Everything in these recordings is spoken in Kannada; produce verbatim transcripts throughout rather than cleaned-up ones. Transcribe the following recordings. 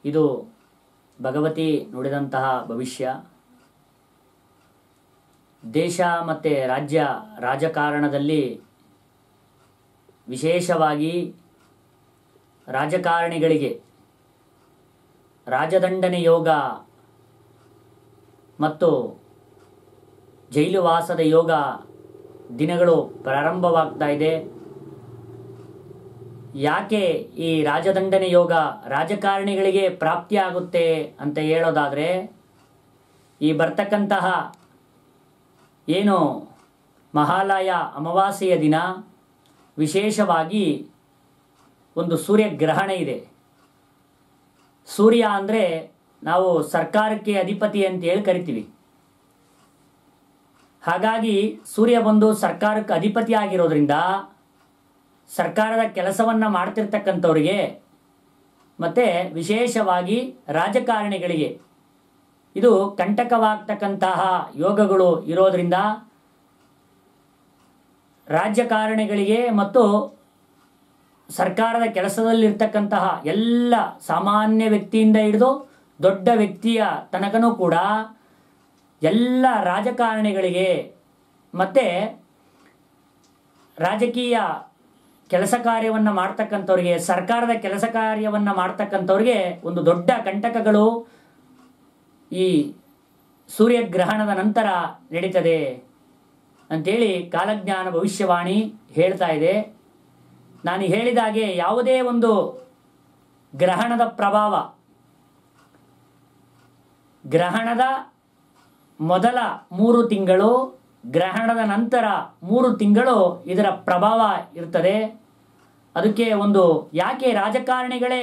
ಇದು ಭಗವತಿ ನುಡಿದಂತಹ ಭವಿಷ್ಯ. ದೇಶ ಮತ್ತು ರಾಜ್ಯ ರಾಜಕಾರಣದಲ್ಲಿ ವಿಶೇಷವಾಗಿ ರಾಜಕಾರಣಿಗಳಿಗೆ ರಾಜದಂಡನೆ ಯೋಗ ಮತ್ತು ಜೈಲುವಾಸದ ಯೋಗ ದಿನಗಳು ಪ್ರಾರಂಭವಾಗ್ತಾ ಇದೆ. ಯಾಕೆ ಈ ರಾಜದಂಡನೆ ಯೋಗ ರಾಜಕಾರಣಿಗಳಿಗೆ ಪ್ರಾಪ್ತಿಯಾಗುತ್ತೆ ಅಂತ ಹೇಳೋದಾದರೆ, ಈ ಬರ್ತಕ್ಕಂತಹ ಏನು ಮಹಾಲಯ ಅಮಾವಾಸ್ಯೆಯ ದಿನ ವಿಶೇಷವಾಗಿ ಒಂದು ಸೂರ್ಯಗ್ರಹಣ ಇದೆ. ಸೂರ್ಯ ಅಂದರೆ ನಾವು ಸರ್ಕಾರಕ್ಕೆ ಅಧಿಪತಿ ಅಂತ ಹೇಳಿ ಕರಿತೀವಿ. ಹಾಗಾಗಿ ಸೂರ್ಯ ಬಂದು ಸರ್ಕಾರಕ್ಕೆ ಅಧಿಪತಿ ಆಗಿರೋದ್ರಿಂದ ಸರ್ಕಾರದ ಕೆಲಸವನ್ನು ಮಾಡ್ತಿರ್ತಕ್ಕಂಥವ್ರಿಗೆ ಮತ್ತು ವಿಶೇಷವಾಗಿ ರಾಜಕಾರಣಿಗಳಿಗೆ ಇದು ಕಂಟಕವಾಗ್ತಕ್ಕಂತಹ ಯೋಗಗಳು ಇರೋದರಿಂದ ರಾಜಕಾರಣಿಗಳಿಗೆ ಮತ್ತು ಸರ್ಕಾರದ ಕೆಲಸದಲ್ಲಿರ್ತಕ್ಕಂತಹ ಎಲ್ಲ ಸಾಮಾನ್ಯ ವ್ಯಕ್ತಿಯಿಂದ ಹಿಡಿದು ದೊಡ್ಡ ವ್ಯಕ್ತಿಯ ತನಕನೂ ಕೂಡ ಎಲ್ಲ ರಾಜಕಾರಣಿಗಳಿಗೆ ಮತ್ತು ರಾಜಕೀಯ ಕೆಲಸ ಕಾರ್ಯವನ್ನು ಮಾಡ್ತಕ್ಕಂಥವ್ರಿಗೆ, ಸರ್ಕಾರದ ಕೆಲಸ ಕಾರ್ಯವನ್ನು ಮಾಡ್ತಕ್ಕಂಥವ್ರಿಗೆ ಒಂದು ದೊಡ್ಡ ಕಂಟಕಗಳು ಈ ಸೂರ್ಯಗ್ರಹಣದ ನಂತರ ನಡೀತದೆ ಅಂಥೇಳಿ ಕಾಲಜ್ಞಾನ ಭವಿಷ್ಯವಾಣಿ ಹೇಳ್ತಾ ಇದೆ. ನಾನು ಹೇಳಿದಾಗೆ ಯಾವುದೇ ಒಂದು ಗ್ರಹಣದ ಪ್ರಭಾವ, ಗ್ರಹಣದ ಮೊದಲ ಮೂರು ತಿಂಗಳು, ಗ್ರಹಣದ ನಂತರ ಮೂರು ತಿಂಗಳು ಇದರ ಪ್ರಭಾವ ಇರ್ತದೆ. ಅದಕ್ಕೆ ಒಂದು ಯಾಕೆ ರಾಜಕಾರಣಿಗಳೇ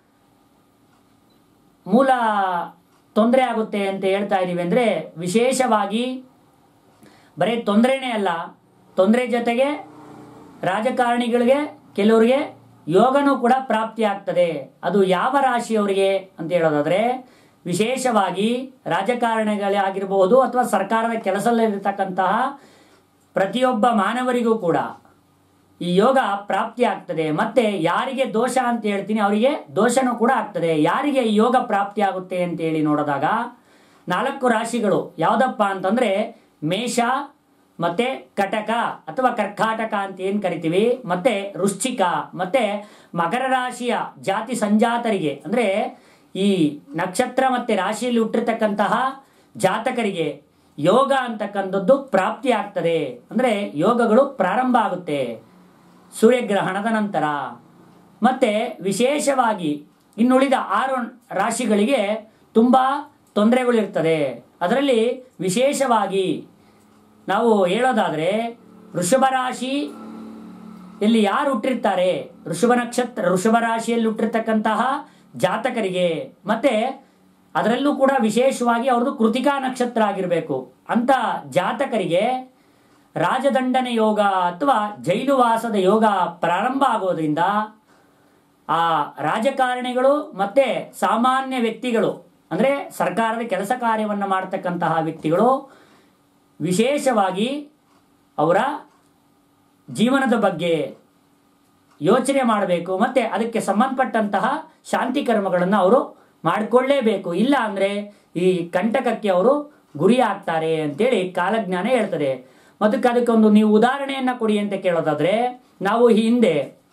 ಮೂಲ ತೊಂದರೆ ಆಗುತ್ತೆ ಅಂತ ಹೇಳ್ತಾ ಇದ್ದೀವಿ ಅಂದರೆ, ವಿಶೇಷವಾಗಿ ಬರೀ ತೊಂದರೆನೇ ಅಲ್ಲ, ತೊಂದರೆ ಜೊತೆಗೆ ರಾಜಕಾರಣಿಗಳಿಗೆ ಕೆಲವರಿಗೆ ಯೋಗನೂ ಕೂಡ ಪ್ರಾಪ್ತಿ ಆಗ್ತದೆ. ಅದು ಯಾವ ರಾಶಿಯವರಿಗೆ ಅಂತ ಹೇಳೋದಾದರೆ, ವಿಶೇಷವಾಗಿ ರಾಜಕಾರಣಿಗಳೇ ಆಗಿರಬಹುದು ಅಥವಾ ಸರ್ಕಾರದ ಕೆಲಸದಲ್ಲಿರತಕ್ಕಂತಹ ಪ್ರತಿಯೊಬ್ಬ ಮಾನವರಿಗೂ ಕೂಡ ಈ ಯೋಗ ಪ್ರಾಪ್ತಿ ಆಗ್ತದೆ. ಮತ್ತೆ ಯಾರಿಗೆ ದೋಷ ಅಂತ ಹೇಳ್ತೀನಿ ಅವರಿಗೆ ದೋಷನೂ ಕೂಡ ಆಗ್ತದೆ. ಯಾರಿಗೆ ಈ ಯೋಗ ಪ್ರಾಪ್ತಿ ಆಗುತ್ತೆ ಅಂತ ಹೇಳಿ ನೋಡಿದಾಗ ನಾಲ್ಕು ರಾಶಿಗಳು ಯಾವುದಪ್ಪ ಅಂತಂದರೆ, ಮೇಷ ಮತ್ತೆ ಕಟಕ ಅಥವಾ ಕರ್ಕಾಟಕ ಅಂತ ಏನು ಕರಿತೀವಿ, ಮತ್ತೆ ವೃಶ್ಚಿಕ ಮತ್ತೆ ಮಕರ ರಾಶಿಯ ಜಾತಿ ಸಂಜಾತರಿಗೆ ಅಂದರೆ ಈ ನಕ್ಷತ್ರ ಮತ್ತು ರಾಶಿಯಲ್ಲಿ ಹುಟ್ಟಿರ್ತಕ್ಕಂತಹ ಜಾತಕರಿಗೆ ಯೋಗ ಅಂತಕ್ಕಂಥದ್ದು ಪ್ರಾಪ್ತಿ ಆಗ್ತದೆ. ಅಂದರೆ ಯೋಗಗಳು ಪ್ರಾರಂಭ ಆಗುತ್ತೆ ಸೂರ್ಯಗ್ರಹಣದ ನಂತರ. ಮತ್ತು ವಿಶೇಷವಾಗಿ ಇನ್ನುಳಿದ ಆರು ರಾಶಿಗಳಿಗೆ ತುಂಬ ತೊಂದರೆಗಳಿರ್ತದೆ. ಅದರಲ್ಲಿ ವಿಶೇಷವಾಗಿ ನಾವು ಹೇಳೋದಾದರೆ, ವೃಷಭ ರಾಶಿ ಇಲ್ಲಿ ಯಾರು ಹುಟ್ಟಿರ್ತಾರೆ, ವೃಷಭ ನಕ್ಷತ್ರ ವೃಷಭ ರಾಶಿಯಲ್ಲಿ ಹುಟ್ಟಿರ್ತಕ್ಕಂತಹ ಜಾತಕರಿಗೆ, ಮತ್ತೆ ಅದರಲ್ಲೂ ಕೂಡ ವಿಶೇಷವಾಗಿ ಅವ್ರದ್ದು ಕೃತಿಕಾ ನಕ್ಷತ್ರ ಆಗಿರಬೇಕು ಅಂತ ಜಾತಕರಿಗೆ ರಾಜದಂಡನೆ ಯೋಗ ಅಥವಾ ಜೈಲುವಾಸದ ಯೋಗ ಪ್ರಾರಂಭ ಆಗೋದ್ರಿಂದ ಆ ರಾಜಕಾರಣಿಗಳು ಮತ್ತೆ ಸಾಮಾನ್ಯ ವ್ಯಕ್ತಿಗಳು ಅಂದರೆ ಸರ್ಕಾರದ ಕೆಲಸ ಕಾರ್ಯವನ್ನು ಮಾಡ್ತಕ್ಕಂತಹ ವ್ಯಕ್ತಿಗಳು ವಿಶೇಷವಾಗಿ ಅವರ ಜೀವನದ ಬಗ್ಗೆ ಯೋಚನೆ ಮಾಡಬೇಕು. ಮತ್ತು ಅದಕ್ಕೆ ಸಂಬಂಧಪಟ್ಟಂತಹ ಶಾಂತಿ ಕರ್ಮಗಳನ್ನು ಅವರು ಮಾಡಿಕೊಳ್ಳೇಬೇಕು. ಇಲ್ಲ ಅಂದರೆ ಈ ಕಂಟಕಕ್ಕೆ ಅವರು ಗುರಿ ಆಗ್ತಾರೆ ಅಂತೇಳಿ ಕಾಲಜ್ಞಾನ ಹೇಳ್ತದೆ. ಮತ್ತು ಅದಕ್ಕೊಂದು ನೀವು ಉದಾಹರಣೆಯನ್ನು ಕೊಡಿ ಅಂತ ಕೇಳೋದಾದರೆ, ನಾವು ಈ ಹಿಂದೆ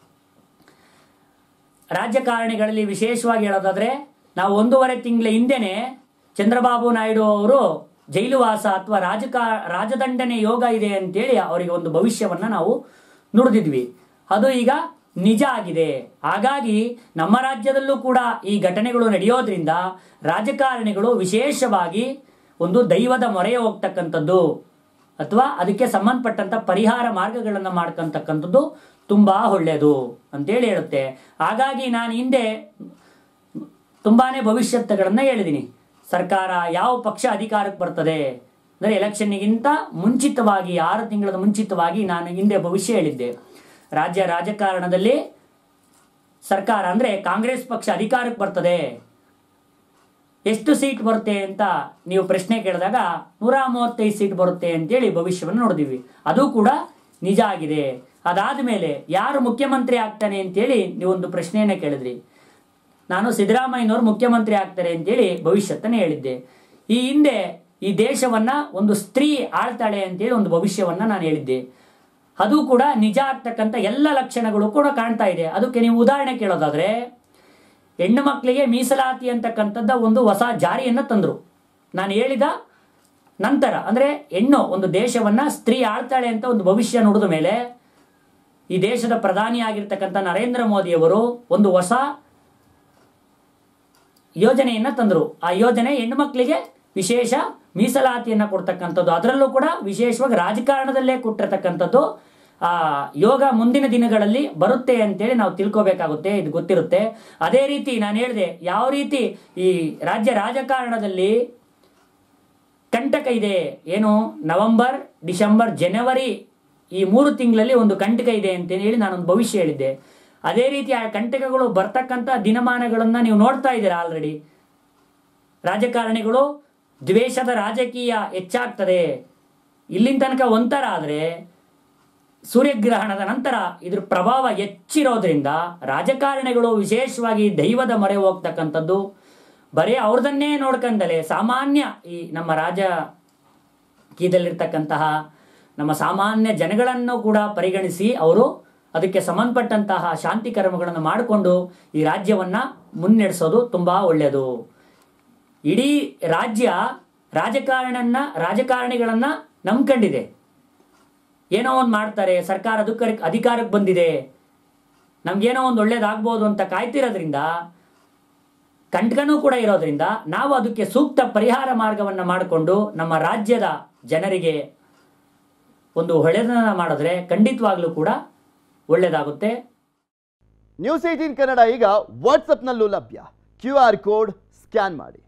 ರಾಜಕಾರಣಿಗಳಲ್ಲಿ ವಿಶೇಷವಾಗಿ ಹೇಳೋದಾದರೆ, ನಾವು ಒಂದೂವರೆ ತಿಂಗಳ ಹಿಂದೆನೇ ಚಂದ್ರಬಾಬು ನಾಯ್ಡು ಅವರು ಜೈಲುವಾಸ ಅಥವಾ ರಾಜಕಾ ರಾಜದಂಡನೆ ಯೋಗ ಇದೆ ಅಂತೇಳಿ ಅವರಿಗೆ ಒಂದು ಭವಿಷ್ಯವನ್ನು ನಾವು ನುಡಿದಿದ್ವಿ. ಅದು ಈಗ ನಿಜ ಆಗಿದೆ. ಹಾಗಾಗಿ ನಮ್ಮ ರಾಜ್ಯದಲ್ಲೂ ಕೂಡ ಈ ಘಟನೆಗಳು ನಡೆಯೋದ್ರಿಂದ ರಾಜಕಾರಣಿಗಳು ವಿಶೇಷವಾಗಿ ಒಂದು ದೈವದ ಮೊರೆ ಹೋಗ್ತಕ್ಕಂಥದ್ದು ಅಥವಾ ಅದಕ್ಕೆ ಸಂಬಂಧಪಟ್ಟಂಥ ಪರಿಹಾರ ಮಾರ್ಗಗಳನ್ನು ಮಾಡ್ಕೊತಕ್ಕಂಥದ್ದು ತುಂಬ ಒಳ್ಳೆಯದು ಅಂತೇಳಿ ಹೇಳುತ್ತೆ. ಹಾಗಾಗಿ ನಾನು ಹಿಂದೆ ತುಂಬಾ ಭವಿಷ್ಯತ್ತುಗಳನ್ನು ಹೇಳಿದ್ದೀನಿ. ಸರ್ಕಾರ ಯಾವ ಪಕ್ಷ ಅಧಿಕಾರಕ್ಕೆ ಬರ್ತದೆ ಅಂದರೆ ಎಲೆಕ್ಷನ್ನಿಗಿಂತ ಮುಂಚಿತವಾಗಿ ಆರು ತಿಂಗಳ ಮುಂಚಿತವಾಗಿ ನಾನು ಹಿಂದೆ ಭವಿಷ್ಯ ಹೇಳಿದ್ದೆ. ರಾಜ್ಯ ರಾಜಕಾರಣದಲ್ಲಿ ಸರ್ಕಾರ ಅಂದರೆ ಕಾಂಗ್ರೆಸ್ ಪಕ್ಷ ಅಧಿಕಾರಕ್ಕೆ ಬರ್ತದೆ, ಎಷ್ಟು ಸೀಟ್ ಬರುತ್ತೆ ಅಂತ ನೀವು ಪ್ರಶ್ನೆ ಕೇಳಿದಾಗ ನೂರ ಮೂವತ್ತೈದು ಸೀಟ್ ಬರುತ್ತೆ ಅಂತೇಳಿ ಭವಿಷ್ಯವನ್ನು ನೋಡಿದ್ವಿ. ಅದು ಕೂಡ ನಿಜ ಆಗಿದೆ. ಅದಾದ ಮೇಲೆ ಯಾರು ಮುಖ್ಯಮಂತ್ರಿ ಆಗ್ತಾನೆ ಅಂತೇಳಿ ನೀವೊಂದು ಪ್ರಶ್ನೆಯನ್ನು ಕೇಳಿದ್ರಿ. ನಾನು ಸಿದ್ದರಾಮಯ್ಯನವರು ಮುಖ್ಯಮಂತ್ರಿ ಆಗ್ತಾರೆ ಅಂತೇಳಿ ಭವಿಷ್ಯತ್ತನ್ನು ಹೇಳಿದ್ದೆ. ಈ ಹಿಂದೆ ಈ ದೇಶವನ್ನ ಒಂದು ಸ್ತ್ರೀ ಆಳ್ತಾಳೆ ಅಂತೇಳಿ ಒಂದು ಭವಿಷ್ಯವನ್ನ ನಾನು ಹೇಳಿದ್ದೆ. ಅದು ಕೂಡ ನಿಜ ಆಗ್ತಕ್ಕಂಥ ಎಲ್ಲ ಲಕ್ಷಣಗಳು ಕೂಡ ಕಾಣ್ತಾ ಇದೆ. ಅದಕ್ಕೆ ನೀವು ಉದಾಹರಣೆ ಕೇಳೋದಾದ್ರೆ, ಹೆಣ್ಣು ಮಕ್ಕಳಿಗೆ ಮೀಸಲಾತಿ ಅಂತಕ್ಕಂಥದ್ದ ಒಂದು ಹೊಸ ಜಾರಿಯನ್ನು ತಂದರು. ನಾನು ಹೇಳಿದ ನಂತರ ಅಂದರೆ ಹೆಣ್ಣು ಒಂದು ದೇಶವನ್ನ ಸ್ತ್ರೀ ಆಳ್ತಾಳೆ ಅಂತ ಒಂದು ಭವಿಷ್ಯ ನುಡಿದ ಮೇಲೆ ಈ ದೇಶದ ಪ್ರಧಾನಿ ಆಗಿರ್ತಕ್ಕಂಥ ನರೇಂದ್ರ ಮೋದಿಯವರು ಒಂದು ಹೊಸ ಯೋಜನೆಯನ್ನು ತಂದರು. ಆ ಯೋಜನೆ ಹೆಣ್ಣು ಮಕ್ಕಳಿಗೆ ವಿಶೇಷ ಮೀಸಲಾತಿಯನ್ನು ಕೊಡ್ತಕ್ಕಂಥದ್ದು. ಅದರಲ್ಲೂ ಕೂಡ ವಿಶೇಷವಾಗಿ ರಾಜಕಾರಣದಲ್ಲೇ ಕೊಟ್ಟಿರ್ತಕ್ಕಂಥದ್ದು. ಆ ಯೋಗ ಮುಂದಿನ ದಿನಗಳಲ್ಲಿ ಬರುತ್ತೆ ಅಂತೇಳಿ ನಾವು ತಿಳ್ಕೋಬೇಕಾಗುತ್ತೆ, ಇದು ಗೊತ್ತಿರುತ್ತೆ. ಅದೇ ರೀತಿ ನಾನು ಹೇಳಿದೆ, ಯಾವ ರೀತಿ ಈ ರಾಜ್ಯ ರಾಜಕಾರಣದಲ್ಲಿ ಕಂಟಕ ಇದೆ, ಏನು ನವೆಂಬರ್ ಡಿಸೆಂಬರ್ ಜನವರಿ ಈ ಮೂರು ತಿಂಗಳಲ್ಲಿ ಒಂದು ಕಂಟಕ ಇದೆ ಅಂತ ಹೇಳಿ ನಾನೊಂದು ಭವಿಷ್ಯ ಹೇಳಿದ್ದೆ. ಅದೇ ರೀತಿ ಆ ಕಂಟಕಗಳು ಬರ್ತಕ್ಕಂಥ ದಿನಮಾನಗಳನ್ನು ನೀವು ನೋಡ್ತಾ ಇದ್ದೀರಾ. ಆಲ್ರೆಡಿ ರಾಜಕಾರಣಿಗಳು ದ್ವೇಷದ ರಾಜಕೀಯ ಹೆಚ್ಚಾಗ್ತದೆ. ಇಲ್ಲಿನ ತನಕ ಒಂಥರ ಆದರೆ ಸೂರ್ಯಗ್ರಹಣದ ನಂತರ ಇದ್ರ ಪ್ರಭಾವ ಹೆಚ್ಚಿರೋದ್ರಿಂದ ರಾಜಕಾರಣಿಗಳು ವಿಶೇಷವಾಗಿ ದೈವದ ಮೊರೆ ಹೋಗ್ತಕ್ಕಂಥದ್ದು, ಬರೀ ಅವ್ರದನ್ನೇ ನೋಡ್ಕೊಂಡಲೆ ಸಾಮಾನ್ಯ ಈ ನಮ್ಮ ರಾಜಕೀಯದಲ್ಲಿರ್ತಕ್ಕಂತಹ ನಮ್ಮ ಸಾಮಾನ್ಯ ಜನಗಳನ್ನು ಕೂಡ ಪರಿಗಣಿಸಿ ಅವರು ಅದಕ್ಕೆ ಸಂಬಂಧಪಟ್ಟಂತಹ ಶಾಂತಿ ಕರ್ಮಗಳನ್ನು ಮಾಡಿಕೊಂಡು ಈ ರಾಜ್ಯವನ್ನ ಮುನ್ನಡೆಸೋದು ತುಂಬಾ ಒಳ್ಳೆಯದು. ಇಡೀ ರಾಜ್ಯ ರಾಜಕಾರಣನ್ನ ರಾಜಕಾರಣಿಗಳನ್ನ ನಂಬ್ಕೊಂಡಿದೆ. ಏನೋ ಒಂದು ಮಾಡ್ತಾರೆ, ಸರ್ಕಾರ ಅಧಿಕಾರಕ್ಕೆ ಅಧಿಕಾರಕ್ಕೆ ಬಂದಿದೆ, ನಮ್ಗೇನೋ ಒಂದು ಒಳ್ಳೇದಾಗ್ಬೋದು ಅಂತ ಕಾಯ್ತಿರೋದ್ರಿಂದ, ಕಂಟಕನೂ ಕೂಡ ಇರೋದ್ರಿಂದ ನಾವು ಅದಕ್ಕೆ ಸೂಕ್ತ ಪರಿಹಾರ ಮಾರ್ಗವನ್ನು ಮಾಡಿಕೊಂಡು ನಮ್ಮ ರಾಜ್ಯದ ಜನರಿಗೆ ಒಂದು ಒಳ್ಳೆಯದನ್ನ ಮಾಡಿದ್ರೆ ಖಂಡಿತವಾಗ್ಲೂ ಕೂಡ ಒಳ್ಳೆಯದಾಗುತ್ತೆ. ನ್ಯೂಸ್ ಏಟೀನ್ ಕನ್ನಡ ಈಗ ವಾಟ್ಸಪ್ನಲ್ಲೂ ಲಭ್ಯ. ಕ್ಯೂ ಆರ್ ಕೋಡ್ ಸ್ಕ್ಯಾನ್ ಮಾಡಿ.